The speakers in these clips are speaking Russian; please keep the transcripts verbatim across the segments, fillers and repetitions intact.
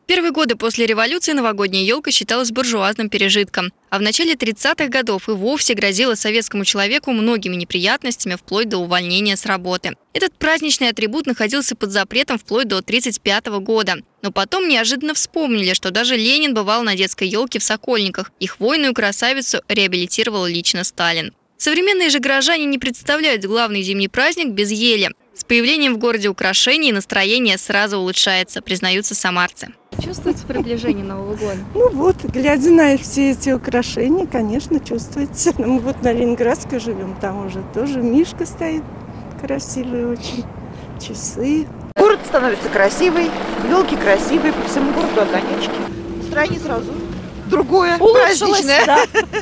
Первые годы после революции новогодняя елка считалась буржуазным пережитком. А в начале тридцатых годов и вовсе грозила советскому человеку многими неприятностями, вплоть до увольнения с работы. Этот праздничный атрибут находился под запретом вплоть до тридцать пятого года. Но потом неожиданно вспомнили, что даже Ленин бывал на детской елке в Сокольниках, и хвойную красавицу реабилитировал лично Сталин. Современные же горожане не представляют главный зимний праздник без ели. С появлением в городе украшений настроение сразу улучшается, признаются самарцы. Чувствуется приближение Нового года? Ну вот, глядя на все эти украшения, конечно, чувствуется. Мы вот на Ленинградской живем, там уже тоже мишка стоит красивый очень, часы. Город становится красивый, елки красивые, по всему городу огонечки. Настроение сразу другое, праздничное. Да.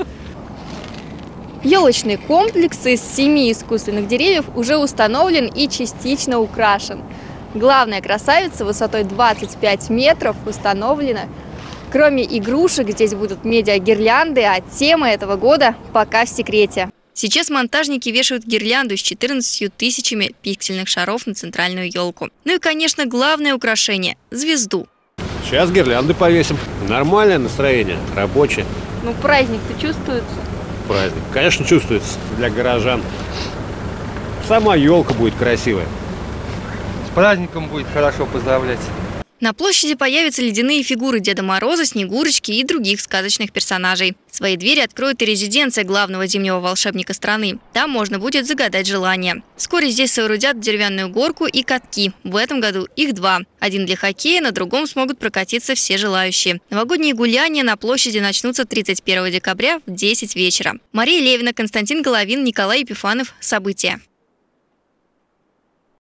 Елочный комплекс из семи искусственных деревьев уже установлен и частично украшен. Главная красавица высотой двадцать пять метров установлена. Кроме игрушек, здесь будут медиагирлянды, а тема этого года пока в секрете. Сейчас монтажники вешают гирлянду с четырнадцатью тысячами пиксельных шаров на центральную елку. Ну и, конечно, главное украшение – звезду. Сейчас гирлянды повесим. Нормальное настроение, рабочее. Ну, праздник-то чувствуется? Праздник, конечно, чувствуется для горожан. Сама елка будет красивая. С праздником будет хорошо поздравлять. На площади появятся ледяные фигуры Деда Мороза, Снегурочки и других сказочных персонажей. Свои двери откроет и резиденция главного зимнего волшебника страны. Там можно будет загадать желание. Вскоре здесь соорудят деревянную горку и катки. В этом году их два. Один для хоккея, на другом смогут прокатиться все желающие. Новогодние гуляния на площади начнутся тридцать первого декабря в десять вечера. Мария Левина, Константин Головин, Николай Епифанов. События.